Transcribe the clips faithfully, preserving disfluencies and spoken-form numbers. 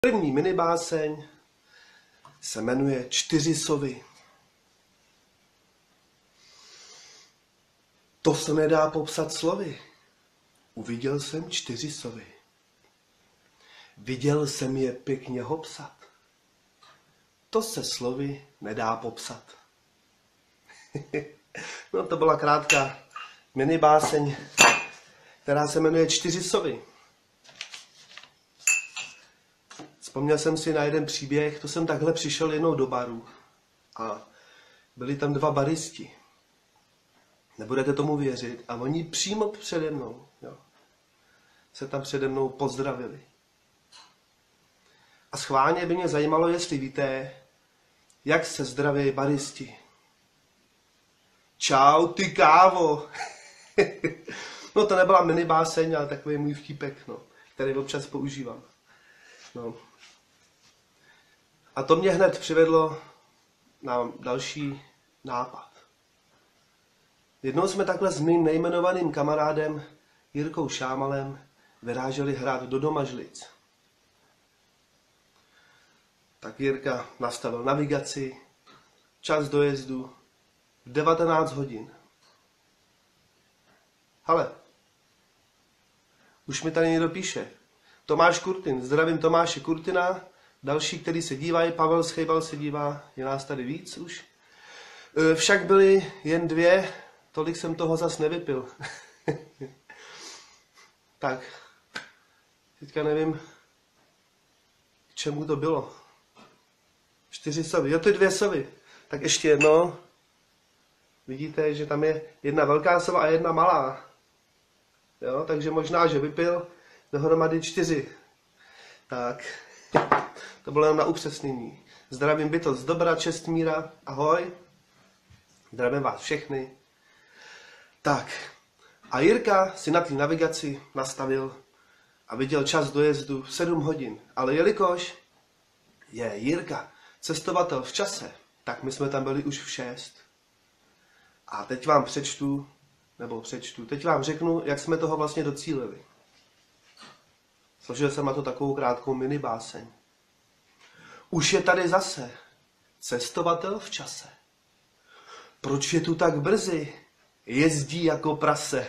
První minibáseň se jmenuje Čtyři sovy. To se nedá popsat slovy. Uviděl jsem čtyři sovy. Viděl jsem je pěkně hopsat. To se slovy nedá popsat. No, to byla krátká minibáseň, která se jmenuje Čtyři sovy. Vzpomněl jsem si na jeden příběh, to jsem takhle přišel jednou do baru a byli tam dva baristi. Nebudete tomu věřit a oni přímo přede mnou, jo, se tam přede mnou pozdravili. A schválně by mě zajímalo, jestli víte, jak se zdraví baristi. Čau, ty kávo. No, to nebyla minibáseň, ale takový můj vtípek, no, který občas používám. No. A to mě hned přivedlo na další nápad. Jednou jsme takhle s mým nejmenovaným kamarádem Jirkou Šámalem vyráželi hrát do Domažlic. Tak Jirka nastavil navigaci, čas dojezdu v devatenáct hodin. Hele, už mi tady někdo píše. Tomáš Kurtin, zdravím Tomáše Kurtina, další, který se dívají, Pavel Schejbal se dívá, je nás tady víc už. Však byly jen dvě, tolik jsem toho zas nevypil. Tak, teďka nevím, k čemu to bylo. Čtyři sovy, jo, ty dvě sovy. Tak ještě jedno. Vidíte, že tam je jedna velká sova a jedna malá. Jo, takže možná, že vypil dohromady čtyři. Tak, to bylo jenom na upřesnění. Zdravím bytost dobra, Čestmíra, ahoj. Zdravím vás všechny. Tak, a Jirka si na té navigaci nastavil a viděl čas dojezdu sedm hodin. Ale jelikož je Jirka cestovatel v čase, tak my jsme tam byli už v šest. A teď vám přečtu, nebo přečtu, teď vám řeknu, jak jsme toho vlastně docílili. Složil jsem na to takovou krátkou minibáseň. Už je tady zase cestovatel v čase. Proč je tu tak brzy? Jezdí jako prase.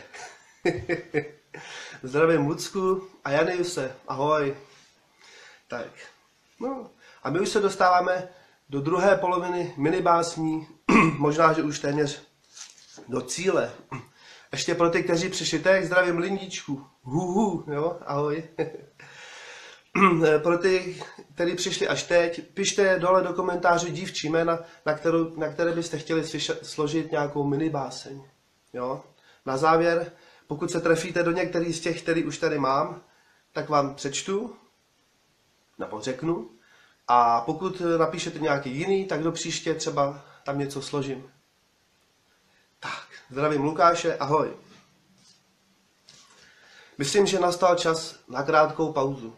Zdravím Lucku a Janiuse, ahoj. Tak, no, a my už se dostáváme do druhé poloviny minibásní, možná, že už téměř do cíle. Ještě pro ty, kteří přišli teď, zdravím Lindíčku, huhu, jo, ahoj. Pro ty, kteří přišli až teď, pište dole do komentářů dívčí jména, na, kterou, na které byste chtěli slyšet, složit nějakou minibáseň. Jo? Na závěr, pokud se trefíte do některých z těch, který už tady mám, tak vám přečtu, nebo řeknu. A pokud napíšete nějaký jiný, tak do příště třeba tam něco složím. Tak, zdravím Lukáše, ahoj. Myslím, že nastal čas na krátkou pauzu.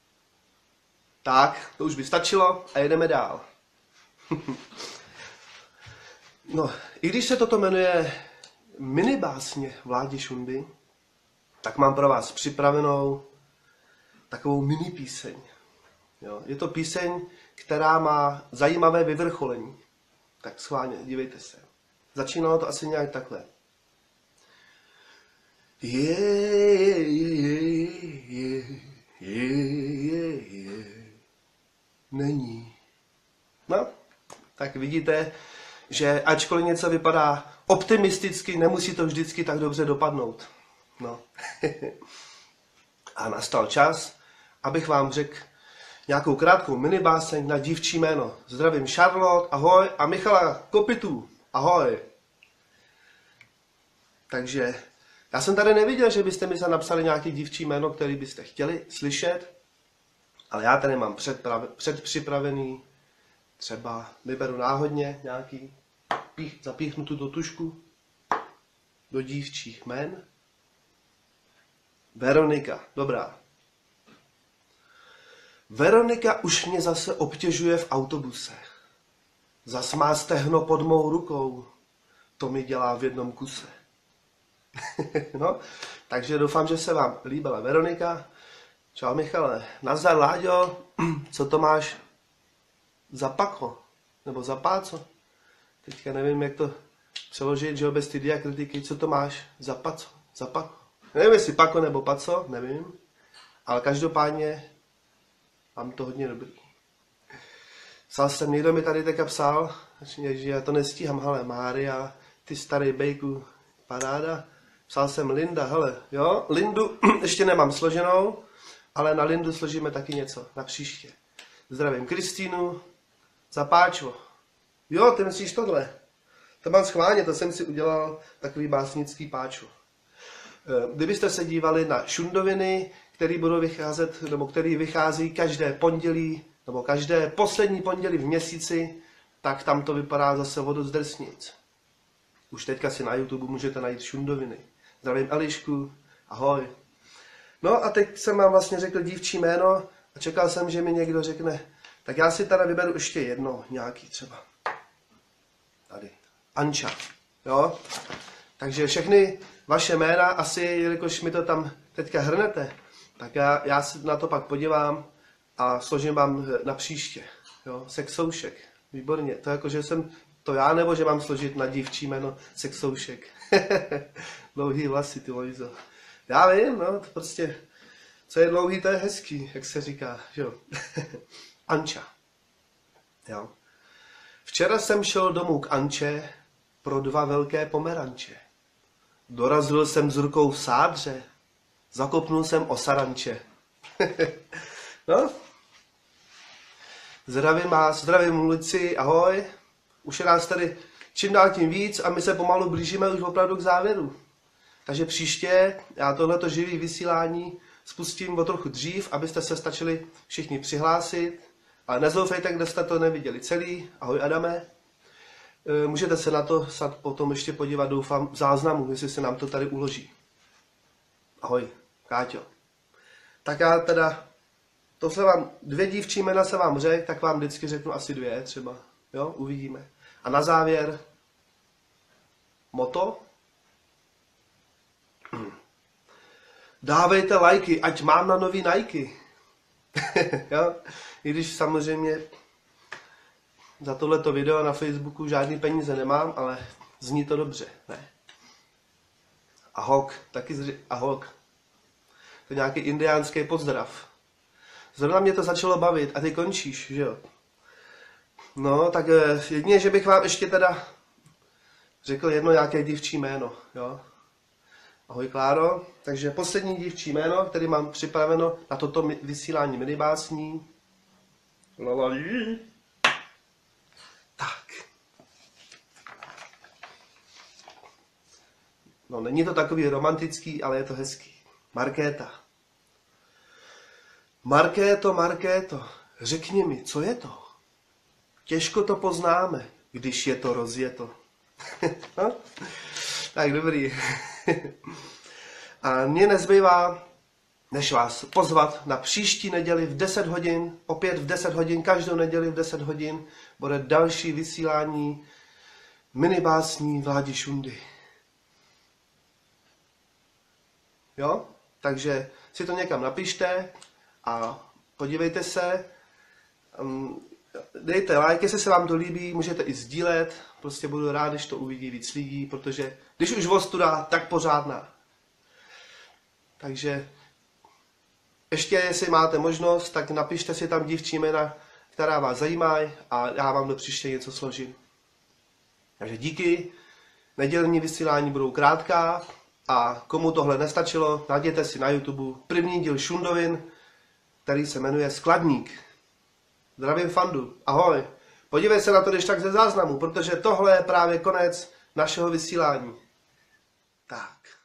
Tak, to už by stačilo a jedeme dál. No, i když se toto jmenuje minibásně Vládi Šundy, tak mám pro vás připravenou takovou mini píseň. Jo, je to píseň, která má zajímavé vyvrcholení. Tak schválně, dívejte se. Začínalo to asi nějak takhle. Je, je, je, je, je, je, je. Není. No, tak vidíte, že ačkoliv něco vypadá optimisticky, nemusí to vždycky tak dobře dopadnout. No. A nastal čas, abych vám řekl nějakou krátkou minibáseň na dívčí jméno. Zdravím Charlotte, ahoj, a Michala Kopitu, ahoj. Takže já jsem tady neviděl, že byste mi se napsali nějaký dívčí jméno, který byste chtěli slyšet, ale já tady mám předpřipravený, třeba vyberu náhodně nějaký, pích, zapíchnu tu do tušku do dívčích jmén. Veronika, dobrá. Veronika už mě zase obtěžuje v autobuse. Zas má stehno pod mou rukou, to mi dělá v jednom kuse. No, takže doufám, že se vám líbila Veronika. Čau Michale, nazdar Láďo, co to máš za pako, nebo za páco? Teďka nevím, jak to přeložit, že bez ty diakritiky, co to máš za paco, za pako. Nevím, jestli pako nebo paco, nevím, ale každopádně mám to hodně dobrý. Psal jsem, někdo mi tady teďka psal, že já to nestíhám, hele, Mária, ty starý bejku, paráda. Psal jsem Linda, hele, jo, Lindu ještě nemám složenou, ale na Lindu složíme taky něco, na příště. Zdravím Kristýnu, za páčo. Jo, ty myslíš tohle? To mám schválně, to jsem si udělal takový básnický páčo. Kdybyste se dívali na šundoviny, které budou vycházet, nebo který vychází každé pondělí, nebo každé poslední pondělí v měsíci, tak tam to vypadá zase vodu z drsnic. Už teďka si na YouTube můžete najít šundoviny. Zdravím Elišku, ahoj. No a teď jsem vám vlastně řekl dívčí jméno a čekal jsem, že mi někdo řekne, tak já si teda vyberu ještě jedno, nějaký třeba. Tady, Anča, jo. Takže všechny vaše jména, asi, jelikož mi to tam teďka hrnete, tak já, já si na to pak podívám a složím vám na příště, jo, sexoušek, výborně, to jako, že jsem to já, nebo že mám složit na dívčí jméno sexoušek. Dlouhý vlasy, ty Lojzo. Já vím, no, to prostě, co je dlouhý, to je hezký, jak se říká, že jo. Anča, jo. Včera jsem šel domů k Anče pro dva velké pomeranče. Dorazil jsem s rukou v sádře, zakopnul jsem o saranče. No, zdravím vás, zdravím Luci, ahoj. Už je nás tady čím dál tím víc a my se pomalu blížíme už opravdu k závěru. Takže příště já tohleto živý vysílání spustím o trochu dřív, abyste se stačili všichni přihlásit. Ale nezoufejte, kde jste to neviděli celý. Ahoj Adame. Můžete se na to snad potom ještě podívat, doufám, v záznamu, jestli se nám to tady uloží. Ahoj, Káťo. Tak já teda, to se vám, dvě dívčí jména se vám řekl, tak vám vždycky řeknu asi dvě třeba. Jo, uvidíme. A na závěr, moto. Dávejte lajky, ať mám na nový Nike. Jo? I když samozřejmě za tohleto video na Facebooku žádný peníze nemám, ale zní to dobře, ne? Ahok, taky zři... Ahok. To je nějaký indiánský pozdrav. Zrovna mě to začalo bavit a ty končíš, že jo? No, tak jedině, že bych vám ještě teda řekl jedno nějaké dívčí jméno, jo? Ahoj Kláro, takže poslední dívčí jméno, který mám připraveno na toto vysílání minibásní. Lalali. Tak. No, není to takový romantický, ale je to hezký. Markéta. Markéto, Markéto, řekni mi, co je to? Těžko to poznáme, když je to rozjeto. No? Tak dobrý. A mně nezbývá, než vás pozvat na příští neděli v deset hodin, opět v deset hodin, každou neděli v deset hodin, bude další vysílání minibásní Vládi Šundy. Jo? Takže si to někam napište a podívejte se. Dejte like, jestli se vám to líbí, můžete i sdílet. Prostě budu rád, když to uvidí víc lidí, protože když už ostuda, tak pořádná. Takže ještě, jestli máte možnost, tak napište si tam dívčí jména, která vás zajímají a já vám do příště něco složím. Takže díky, nedělní vysílání budou krátká a komu tohle nestačilo, najděte si na YouTube první díl Šundovin, který se jmenuje Skladník. Zdravím fandu, ahoj. Podívej se na to když tak ze záznamu, protože tohle je právě konec našeho vysílání. Tak.